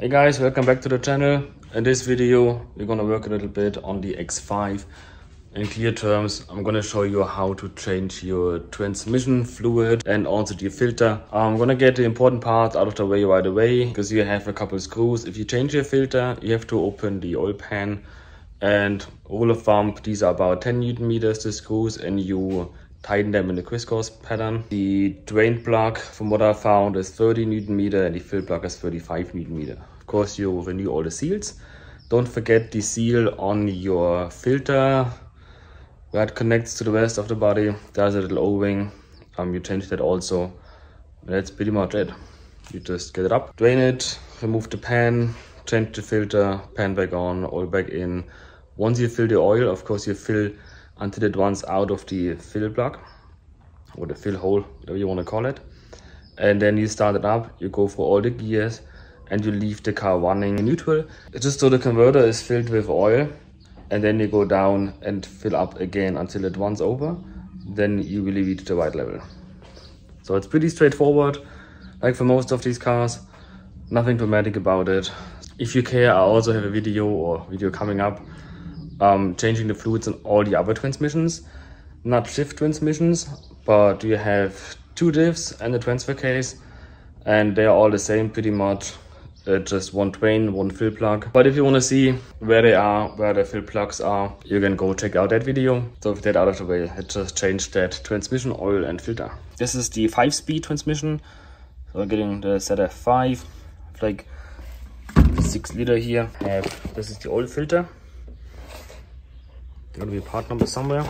Hey guys, welcome back to the channel. In this video we're gonna work a little bit on the X5. In clear terms, I'm gonna show you how to change your transmission fluid and also the filter. I'm gonna get the important part out of the way right away because you have a couple screws. If you change your filter, you have to open the oil pan, and rule of thumb, these are about 10 Newton meters, the screws, and you tighten them in the crisscross pattern. The drain plug, from what I found, is 30 Newton meter and the fill plug is 35 Newton meter. Of course, you renew all the seals. Don't forget the seal on your filter where it connects to the rest of the body. There's a little O-ring. You change that also. That's pretty much it. You just get it up, drain it, remove the pan, change the filter, pan back on, oil back in. Once you fill the oil, of course, you fill until it runs out of the fill plug or the fill hole, whatever you want to call it. And then you start it up, you go for all the gears and you leave the car running in neutral. It's just so the converter is filled with oil, and then you go down and fill up again until it runs over. Then you really reach the right level. So it's pretty straightforward, like for most of these cars. Nothing dramatic about it. If you care, I also have a video coming up changing the fluids in all the other transmissions. Not shift transmissions, but you have two diffs and a transfer case, and they're all the same pretty much. Just one drain, one fill plug. But if you want to see where they are, where the fill plugs are, you can go check out that video. So with that out of the way, I just changed that transmission oil and filter. This is the 5-speed transmission. So we're getting the ZF5, like 6 liter here. This is the oil filter. There's gonna be a part number somewhere.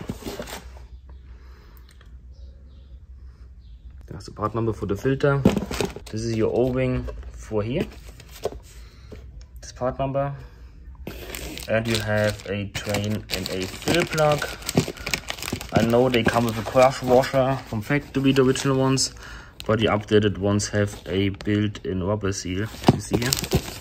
There's the part number for the filter. This is your O-ring for here. This part number. And you have a drain and a fill plug. I know they come with a crash washer from factory, the original ones, but the updated ones have a built-in rubber seal, you see here.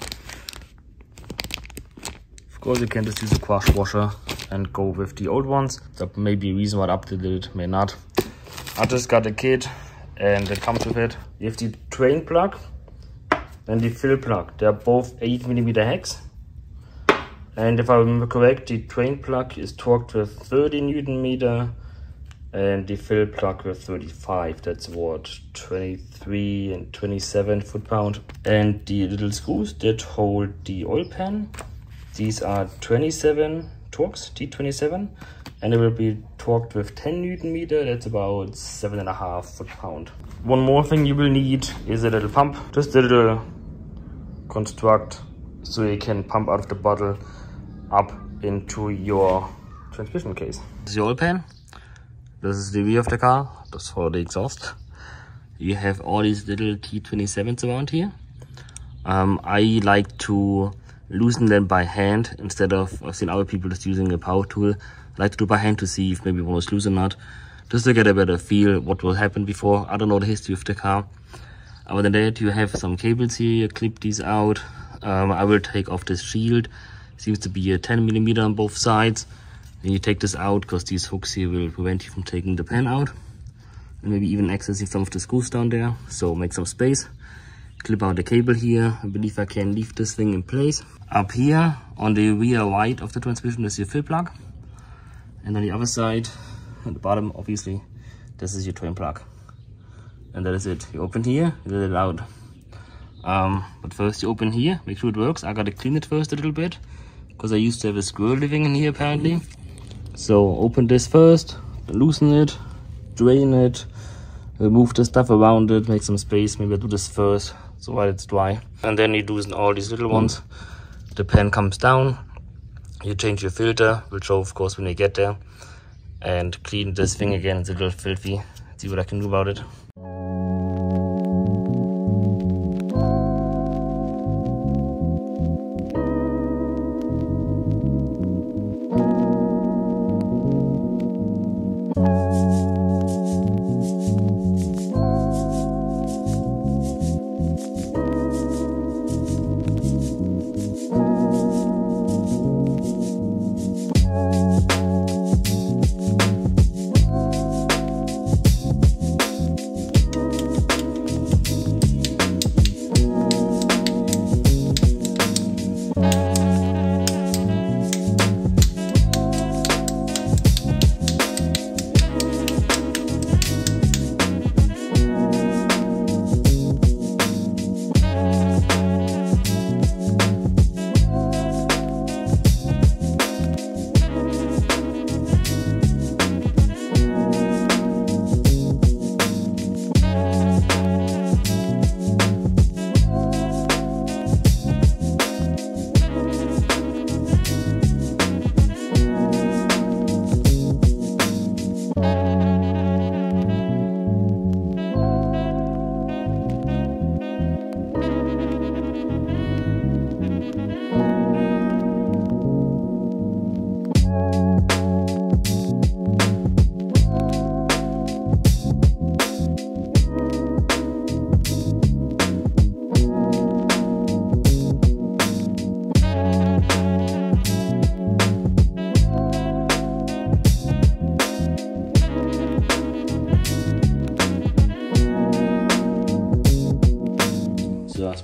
Of course, you can just use a crash washer and go with the old ones. That may be a reason why I updated it, may not. I just got a kit and it comes with it. You have the drain plug and the fill plug. They're both 8mm hex. And if I remember correct, the drain plug is torqued with 30 Newton meter and the fill plug with 35. That's what, 23 and 27 foot-pound. And the little screws that hold the oil pan, these are 27 torques, T27, and it will be torqued with 10 Newton meter. That's about 7.5 foot-pound. One more thing you will need is a little pump, just a little construct so you can pump out of the bottle up into your transmission case. This is your oil pan. This is the rear of the car. That's for the exhaust. You have all these little T27s around here. I like to loosen them by hand instead of, I've seen other people just using a power tool. I like to do by hand to see if maybe one is loose or not, just to get a better feel what will happen before. I don't know the history of the car. Other than that, you have some cables here. You clip these out. I will take off this shield. Seems to be a 10mm on both sides. And you take this out because these hooks here will prevent you from taking the pan out and maybe even accessing some of the screws down there. So make some space. Clip out the cable here. I believe I can leave this thing in place. Up here on the rear right of the transmission is your fill plug, and on the other side, at the bottom obviously, this is your drain plug, and that is it. You open here, you let it out. But first you open here, make sure it works. I gotta clean it first a little bit because I used to have a squirrel living in here apparently. So open this first, loosen it, drain it, remove the stuff around it, make some space. Maybe I'll do this first so while it's dry, and then you loosen all these little ones. The pan comes down, you change your filter, will show of course when you get there, and clean this thing again. It's a little filthy. See what I can do about it.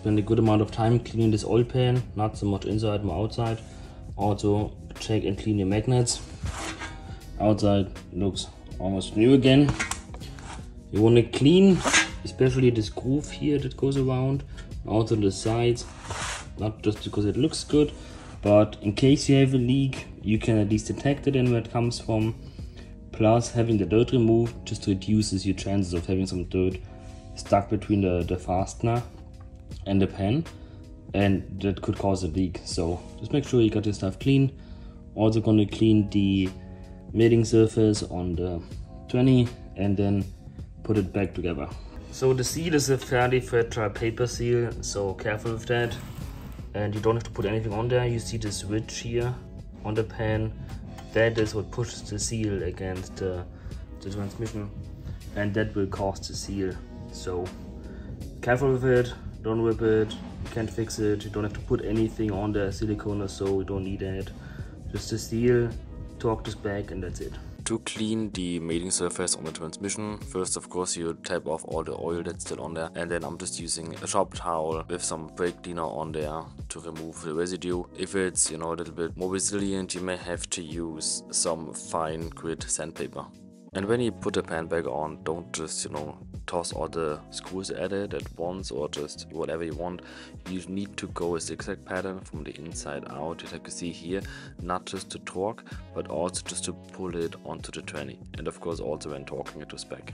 spend a good amount of time cleaning this oil pan, not so much inside, more outside. Also check and clean your magnets. Outside looks almost new again. You want to clean especially this groove here that goes around, also the sides, not just because it looks good, but in case you have a leak, you can at least detect it and where it comes from. Plus, having the dirt removed just reduces your chances of having some dirt stuck between the fastener and the pan, and that could cause a leak. So just make sure you got your stuff clean. Also going to clean the mating surface on the 20 and then put it back together. So the seal is a fairly fragile paper seal, so careful with that. And you don't have to put anything on there. You see this ridge here on the pan. That is what pushes the seal against the transmission, and that will cause the seal. So careful with it, don't rip it, you can't fix it, you don't have to put anything on the silicone or so, you don't need that. Just the seal, torque this back, and that's it. To clean the mating surface on the transmission, first of course you tap off all the oil that's still on there, and then I'm just using a shop towel with some brake cleaner on there to remove the residue. If it's, you know, a little bit more resilient, you may have to use some fine grit sandpaper. And when you put the pan back on, don't just, you know, toss all the screws at it at once or just whatever you want. You need to go a zigzag pattern from the inside out, like you see here, not just to torque, but also just to pull it onto the 20. And of course also when torquing it to spec.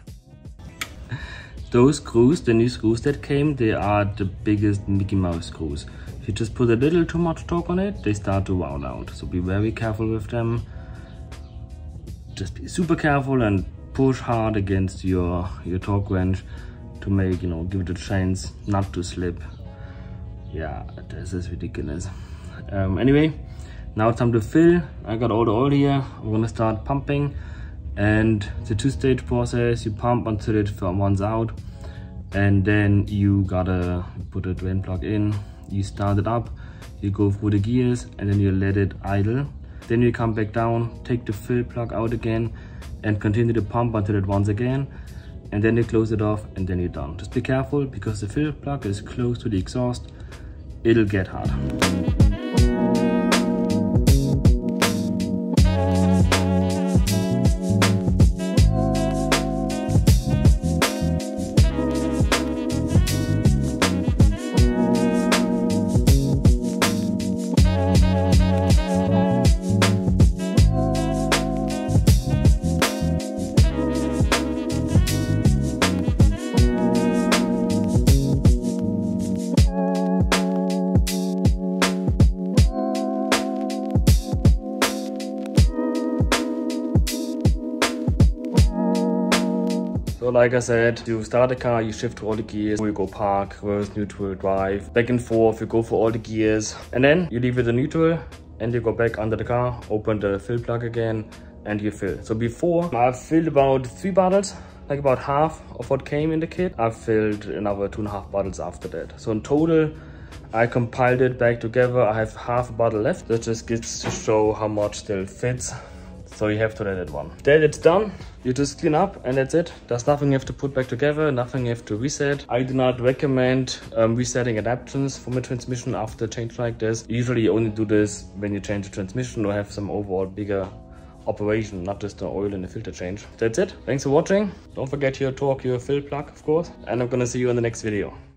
Those screws, the new screws that came, they are the biggest Mickey Mouse screws. If you just put a little too much torque on it, they start to round out. So be very careful with them. Just be super careful and push hard against your torque wrench to make, you know, give it a chance not to slip. Yeah, this is ridiculous. Anyway, now it's time to fill. I got all the oil here. I'm gonna start pumping, and it's a two-stage process. You pump until it runs out, and then you gotta put a drain plug in. You start it up, you go through the gears, and then you let it idle. Then you come back down, take the fill plug out again, and continue to pump until it runs again. And then you close it off, and then you're done. Just be careful, because the fill plug is close to the exhaust. It'll get hot. So like I said, you start the car, you shift all the gears, you go park, reverse, neutral, drive, back and forth, you go for all the gears, and then you leave it in neutral and you go back under the car, open the fill plug again, and you fill. So before, I've filled about 3 bottles, like about half of what came in the kit. I've filled another 2.5 bottles after that. So in total, I compiled it back together. I have half a bottle left. That just gets to show how much still fits. So you have to let it run. Then it's done. You just clean up and that's it. There's nothing you have to put back together, nothing you have to reset. I do not recommend resetting adapters from a transmission after a change like this. Usually you only do this when you change the transmission or have some overall bigger operation, not just the oil and the filter change. That's it. Thanks for watching. Don't forget to torque your fill plug, of course. And I'm gonna see you in the next video.